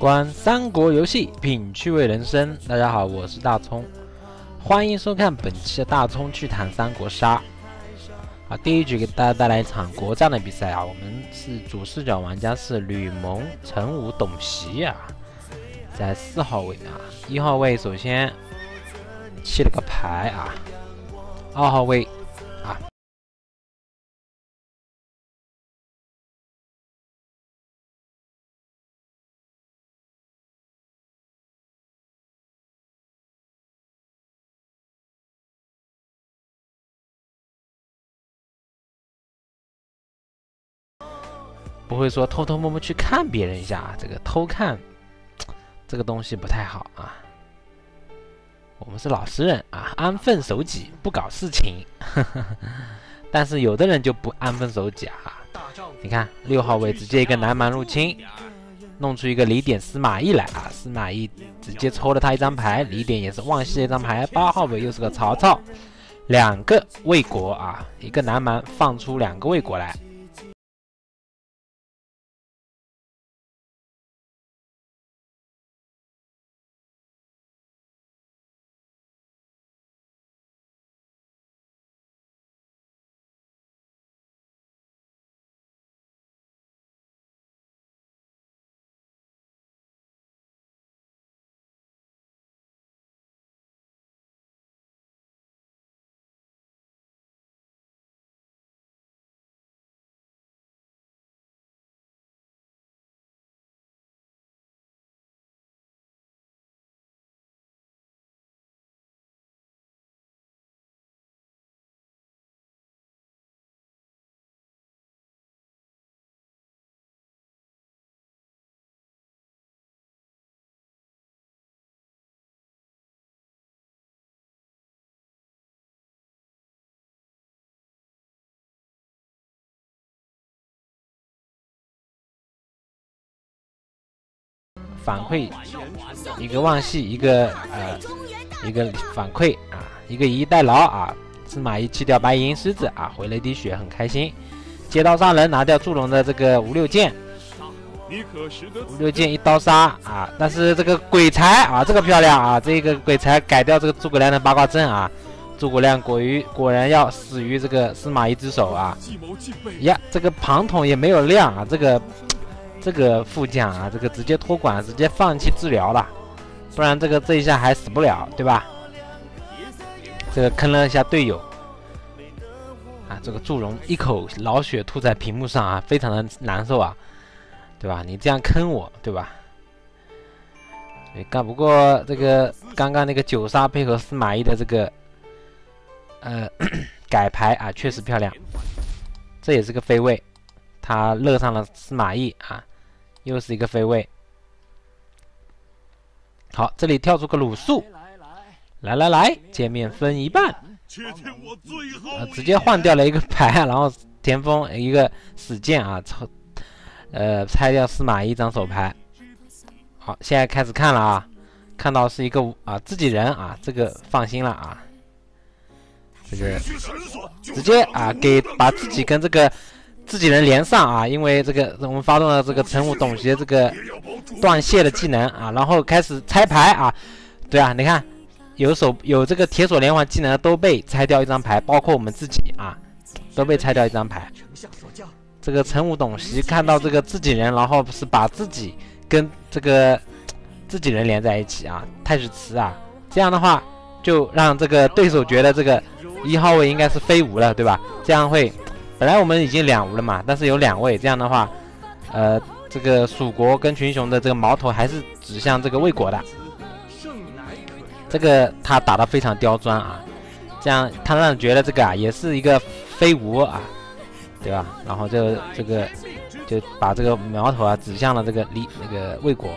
观三国游戏，品趣味人生。大家好，我是大葱，欢迎收看本期的大葱趣谈三国杀。第一局给大家带来一场国战的比赛啊，我们是主视角玩家是吕蒙、陈武、董袭啊，在4号位啊，1号位首先弃了个牌啊，2号位啊。不会说偷偷摸摸去看别人一下啊，这个偷看这个东西不太好啊。我们是老实人啊，安分守己，不搞事情。但是有的人就不安分守己啊。你看6号位直接一个南蛮入侵，弄出一个李典司马懿来啊，司马懿直接抽了他一张牌，李典也是望西一张牌。8号位又是个曹操，2个魏国啊，一个南蛮放出2个魏国来。反馈一个望西，一个反馈啊，一个以逸待劳啊。司马懿弃掉白银狮子啊，回了一滴血，很开心。接刀杀人，拿掉祝融的这个5、6剑，5、6剑一刀杀啊。但是这个鬼才啊，这个漂亮啊，这个鬼才改掉这个诸葛亮的八卦阵啊。诸葛亮果然要死于这个司马懿之手啊。呀，这个庞统也没有亮啊，这个副将啊，这个直接托管，直接放弃治疗了，不然这一下还死不了，对吧？这个坑了一下队友啊，这个祝融一口老血吐在屏幕上啊，非常的难受啊，对吧？你这样坑我，对吧？不过这个刚刚那个9杀配合司马懿的这个改牌啊，确实漂亮，这也是个飞位，他乐上了司马懿啊。又是一个飞位，好，这里跳出个鲁肃，来，见面分一半，直接换掉了一个牌，然后田丰一个死剑啊，拆掉司马懿一张手牌。好，现在开始看了啊，看到是一个自己人啊，这个放心了啊，这个直接啊把自己跟这个自己人连上啊，因为这个我们发动了这个陈武、董袭的这个断线的技能啊，然后开始拆牌啊，对啊，你看有这个铁索连环技能都被拆掉一张牌，包括我们自己啊，都被拆掉一张牌。这个陈武、董袭看到这个自己人，然后是把自己跟这个自己人连在一起啊，太史慈啊，这样的话就让这个对手觉得这个1号位应该是非吴了，对吧？这样会。本来我们已经2吴了嘛，但是有2位，这样的话，这个蜀国跟群雄的这个矛头还是指向这个魏国的。这个他打得非常刁钻啊，这样他让人觉得这个也是一个非吴啊，对吧？然后就把这个苗头指向了这个那个魏国。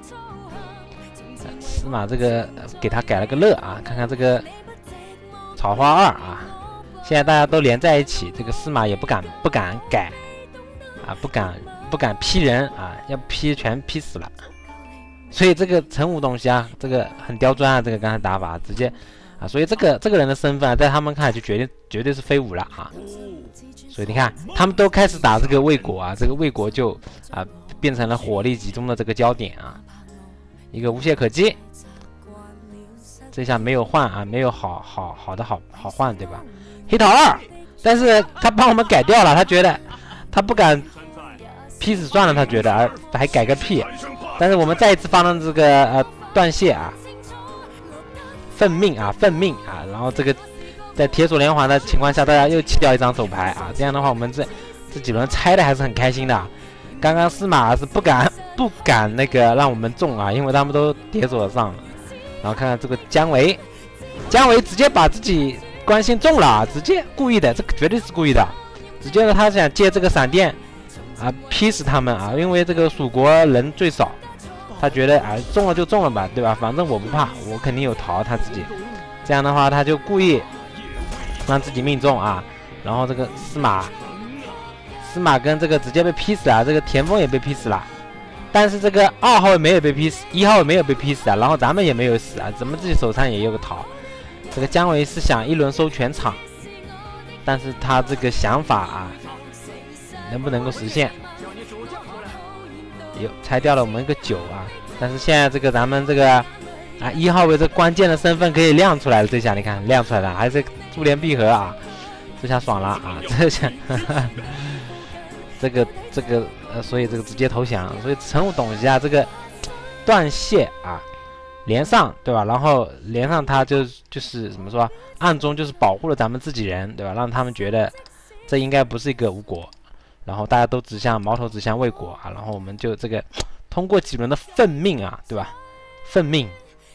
司马这个给他改了个乐啊，看看这个草花2啊。现在大家都连在一起，这个司马也不敢改啊，不敢劈人啊，要劈全劈死了。所以这个陈武、董袭啊，这个很刁钻啊，这个刚才打法直接啊，所以这个人的身份在他们看来就绝对是非吴了啊。所以你看，他们都开始打这个魏国啊，这个魏国就变成了火力集中的这个焦点啊，一个无懈可击。这下没有换啊，没有好换，对吧？黑桃2，但是他帮我们改掉了，他觉得他不敢劈死算了，他觉得还改个屁。但是我们再一次发动这个断线啊，奋命啊，然后这个在铁索连环的情况下，大家又弃掉一张手牌啊，这样的话我们这几轮拆的还是很开心的。刚刚司马是不敢那个让我们中啊，因为他们都铁索上了。然后看看这个姜维直接把自己关心中了啊，直接故意的，这个绝对是故意的，直接他想借这个闪电啊劈死他们啊，因为这个蜀国人最少。他觉得中了就中了吧，对吧？反正我不怕，我肯定有桃。他自己这样的话，他就故意让自己命中啊。然后这个司马跟这个直接被劈死了，这个田丰也被劈死了。但是这个2号位没有被劈死，1号位没有被劈死啊。然后咱们也没有死啊，咱们自己手上也有个桃。这个姜维是想一轮收全场，但是他这个想法啊，能不能够实现？拆掉了我们一个9啊，但是现在这个咱们这个1号位这关键的身份可以亮出来了，这下你看亮出来了，还是珠联璧合啊，这下爽了啊，这下这个所以这个直接投降，所以陈武董一下这个断线啊，连上对吧？然后连上他就是怎么说，暗中就是保护了咱们自己人对吧？让他们觉得这应该不是一个吴国。然后大家都矛头指向魏国啊，然后我们就这个通过几轮的奋命啊，对吧？奋命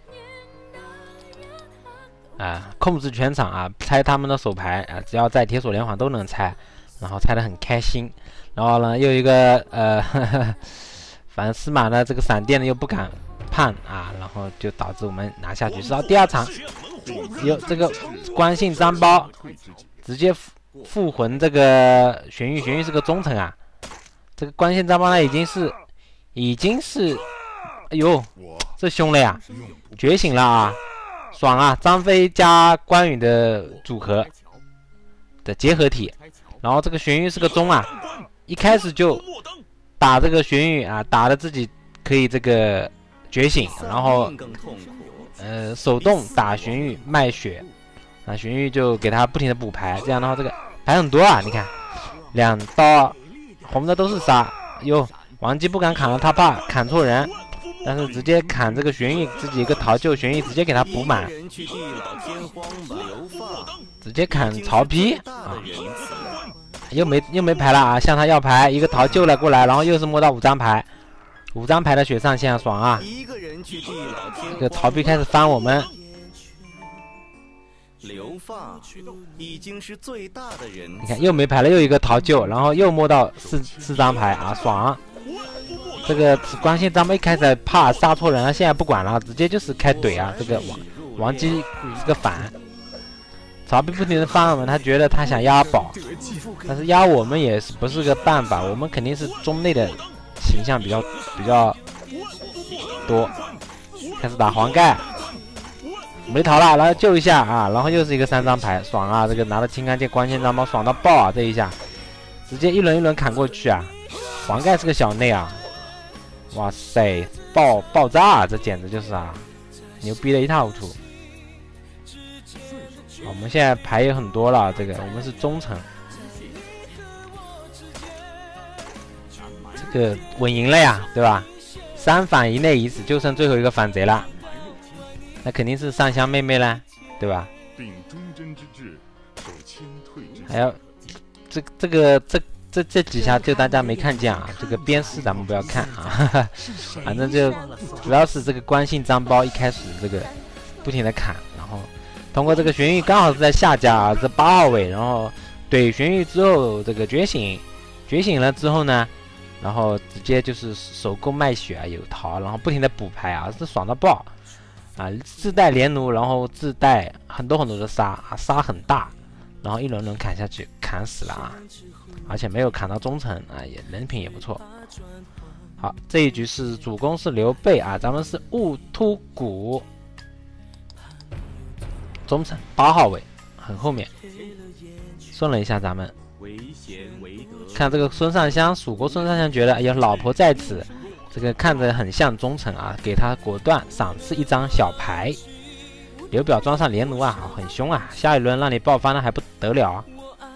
啊，控制全场啊，拆他们的手牌啊，只要在铁索连环都能拆，然后拆得很开心。然后呢，又一个反正司马呢这个闪电呢又不敢判啊，然后就导致我们拿下局势。到第2场有这个关信张苞直接复魂这个玄玉是个忠臣啊，这个关信张苞呢已经是，哎呦，这凶了呀，觉醒了啊，爽啊！张飞加关羽的组合的结合体，然后这个玄玉是个忠啊，一开始就打这个玄玉啊，打的自己可以这个觉醒，然后手动打玄玉卖血。啊，玄玉就给他不停的补牌，这样的话这个牌很多啊，你看2刀红的都是杀，哟，王姬不敢砍了，他怕砍错人，但是直接砍这个玄玉，自己一个桃救玄玉，直接给他补满，直接砍曹丕啊，又没牌了啊，向他要牌，一个桃救了过来，然后又是摸到5张牌，5张牌的血上限，爽啊！这个曹丕开始翻我们。 留发已经是最大的人， 你看又没牌了，又一个桃救，然后又摸到四张牌啊，爽啊！这个关信张苞一开始怕杀错人了，现在不管了，直接就是开怼啊！这个王姬是个反，曹丕不停的翻我们，他觉得他想压宝，但是压我们也不是个办法，我们肯定是中内的形象比较多，开始打黄盖。没逃了，然后救一下啊，然后又是一个3张牌，爽啊！这个拿着青钢剑关信张苞爽到爆啊！这一下直接一轮砍过去啊！黄盖是个小内啊，哇塞，爆炸啊！这简直就是啊，牛逼的一塌糊涂。我们现在牌也很多了，这个我们是忠诚，这个稳赢了呀，对吧？3反1内已死，就剩最后一个反贼了。那肯定是上香妹妹啦，对吧？还有这几下就大家没看见啊，这个边视咱们不要看啊，反正就主要是这个关信张苞一开始这个不停的砍，然后通过这个玄玉刚好是在下家啊，这8号位，然后怼玄玉之后这个觉醒了之后呢，然后直接就是手工卖血啊，有桃，然后不停的补牌啊，是爽到爆。啊，自带连弩，然后自带很多的杀啊，杀很大，然后一轮砍下去，砍死了啊，而且没有砍到忠诚啊，也人品也不错。好，这一局是主攻是刘备啊，咱们是兀突骨，忠诚8号位，很后面，顺了一下咱们。 看这个孙尚香，蜀国孙尚香觉得，哎呀，老婆在此，这个看着很像忠臣啊，给他果断赏赐一张小牌。刘表装上连弩啊，很凶啊，下一轮让你爆发那还不得了啊！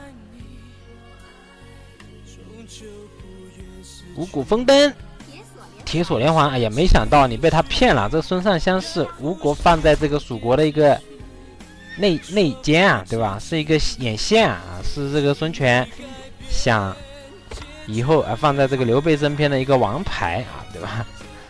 五谷丰登，铁索连环，哎呀，没想到你被他骗了。这孙尚香是吴国放在这个蜀国的一个内奸啊，对吧？是一个眼线啊，是这个孙权想以后放在这个刘备身边的一个王牌啊，对吧？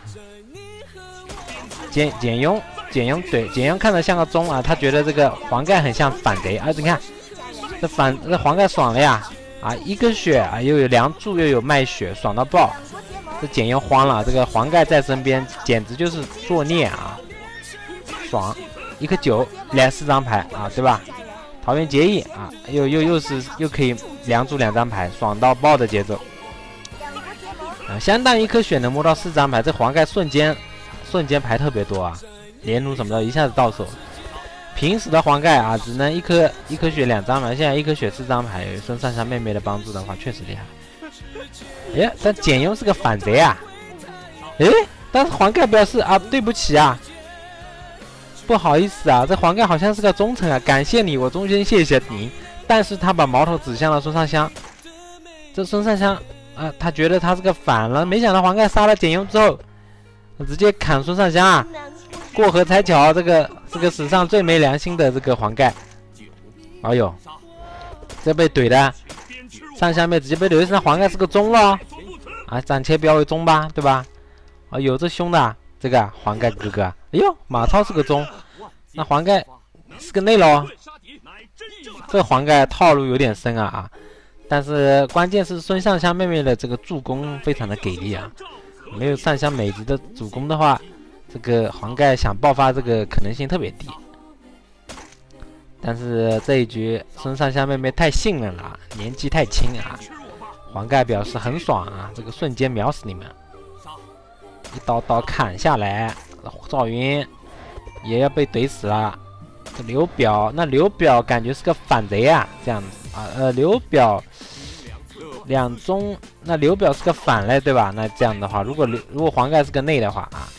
简雍对，简雍看着像个忠啊，他觉得这个黄盖很像反贼啊，你看这黄盖爽了呀啊，一根血啊，又有梁祝又有卖血，爽到爆。这简雍慌了，这个黄盖在身边简直就是作孽啊，爽，1颗9来4张牌啊，对吧？桃园结义啊，又可以梁祝2张牌，爽到爆的节奏啊，相当于1颗血能摸到4张牌，这黄盖瞬间牌特别多啊，连弩什么的一下子到手。平时的黄盖啊，只能一颗血2张牌，现在1颗血4张牌，有孙尚香妹妹的帮助的话，确实厉害。哎，但简雍是个反贼啊！哎，但是黄盖表示啊，对不起啊，不好意思啊，这黄盖好像是个忠臣啊，感谢你，我衷心谢谢您。但是他把矛头指向了孙尚香，这孙尚香啊，他觉得他是个反了，没想到黄盖杀了简雍之后，直接砍孙尚香啊！过河拆桥，这个史上最没良心的这个黄盖，哎呦，这被怼的。尚香妹直接被怼，那黄盖是个忠了啊，暂且标为忠吧，对吧？啊，有这凶的这个黄盖哥哥，哎呦，马超是个忠，那黄盖是个内喽。这黄盖套路有点深啊，但是关键是孙尚香妹妹的这个助攻非常的给力啊，没有尚香美级的主攻的话，这个黄盖想爆发这个可能性特别低。但是这一局孙尚香妹妹太信任了，年纪太轻啊，黄盖表示很爽啊，这个瞬间秒死你们，一刀刀砍下来，赵云也要被怼死了。刘表，那刘表感觉是个反贼啊，这样子啊，刘表两中，那刘表是个反嘞，对吧？那这样的话，如果黄盖是个内的话啊，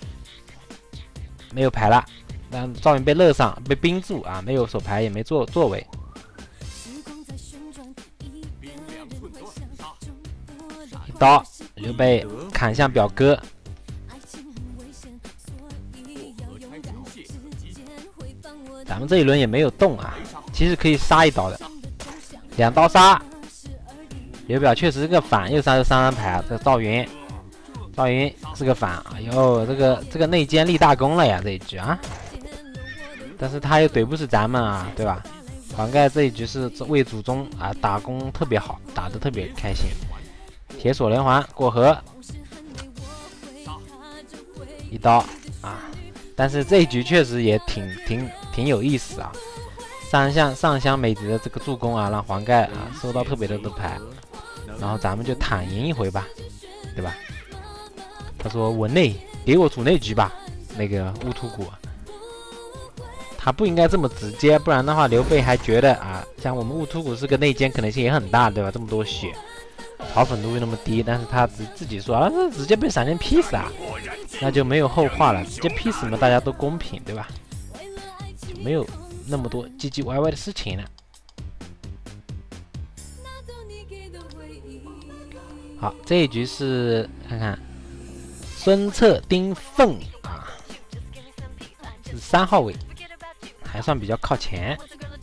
没有牌了。但赵云被勒上，被冰住啊，没有手牌，也没作为。一刀，刘备砍向表哥。咱们这一轮也没有动啊，其实可以杀一刀的，2刀杀。刘表确实是个反，又杀了3张牌啊，这赵云是个反，哎呦，这个内奸立大功了呀，这一局啊。但是他又怼不死咱们啊，对吧？黄盖这一局是为祖宗啊打工特别好，打得特别开心。铁索连环过河，一刀啊！但是这一局确实也挺有意思啊。上香美级的这个助攻啊，让黄盖啊收到特别多的牌，然后咱们就躺赢一回吧，对吧？他说我内给我主内局吧，那个乌突骨。他不应该这么直接，不然的话，刘备还觉得啊，像我们兀突骨是个内奸，可能性也很大，对吧？这么多血，嘲粉度又那么低，但是他自己说啊，这直接被闪电劈死啊，那就没有后话了，直接劈死嘛，大家都公平，对吧？就没有那么多唧唧歪歪的事情了。好，这一局是看看孙策丁奉啊，是3号位。还算比较靠前，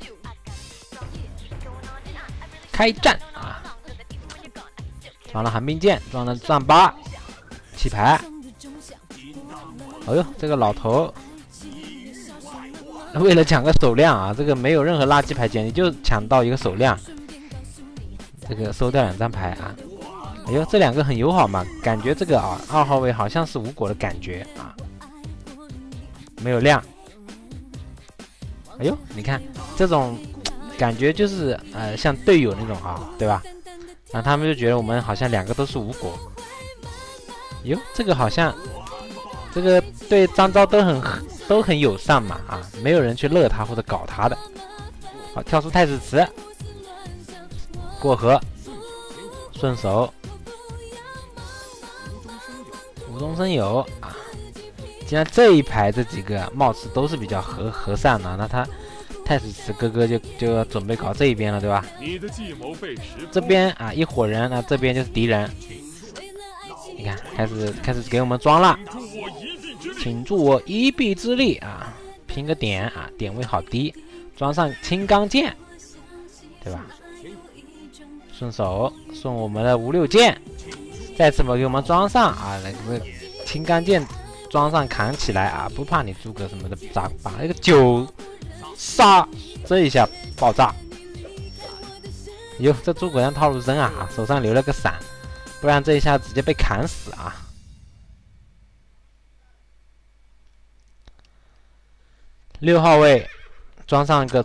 开战啊！装了寒冰剑，装了战8，起牌。哎呦，这个老头为了抢个手量啊，这个没有任何垃圾牌简历，就抢到一个手量，这个收掉2张牌啊！哎呦，这2个很友好嘛，感觉这个啊2号位好像是吴国的感觉啊，没有亮。哎呦，你看这种感觉就是像队友那种啊，对吧？然后他们就觉得我们好像2个都是吴国。哟，这个好像这个对张昭都很友善嘛啊，没有人去勒他或者搞他的。好，跳出太子池， 过河，顺手，无中生有啊！既然这一排这几个貌似都是比较和善的，那他太史慈哥哥就要准备搞这一边了，对吧？这边啊一伙人，那这边就是敌人。你看，开始给我们装了，请助我一臂之力啊！拼个点啊，点位好低，装上青钢剑，对吧？顺手送我们的5、6剑，再次给我们装上啊，那个青钢剑装上扛起来啊，不怕你诸葛什么的把那个9杀这一下爆炸。哟，这诸葛亮套路深啊，手上留了个伞，不然这一下直接被砍死啊。6号位装上一个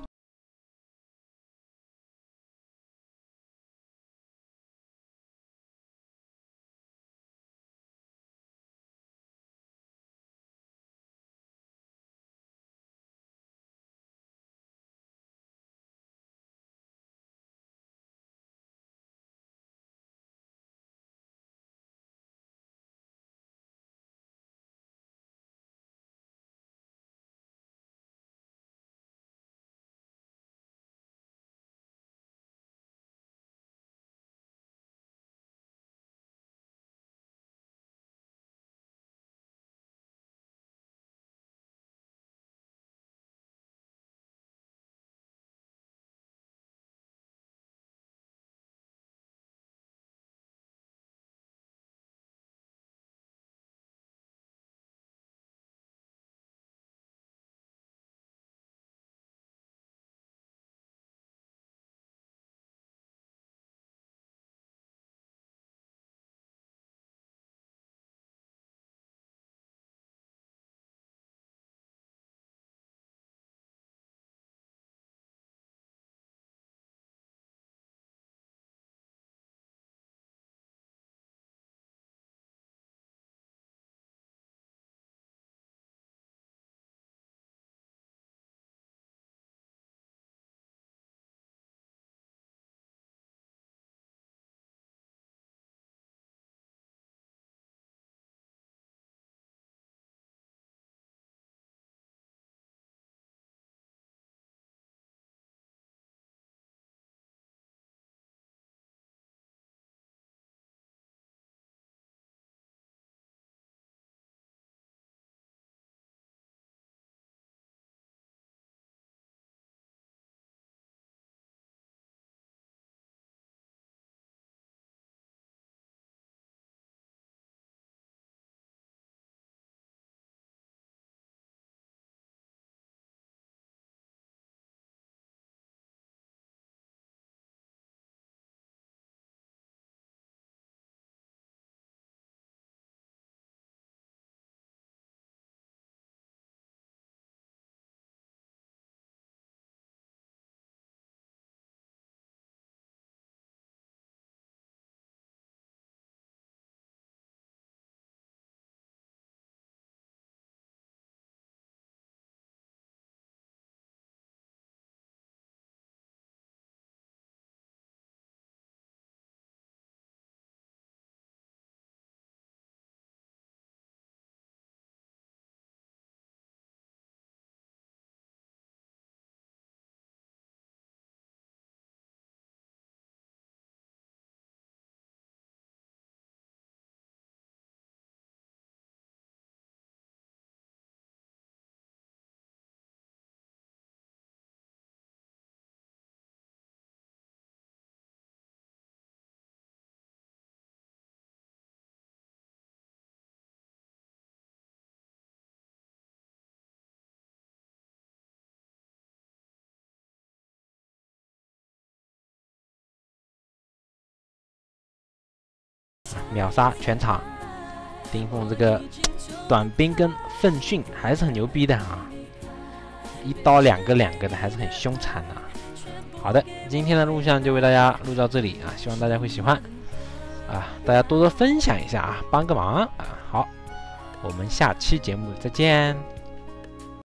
秒杀全场。丁奉这个短兵跟奋迅还是很牛逼的啊，一刀两个的，还是很凶残的。好的，今天的录像就为大家录到这里啊，希望大家会喜欢啊，大家多多分享一下啊，帮个忙啊。好，我们下期节目再见。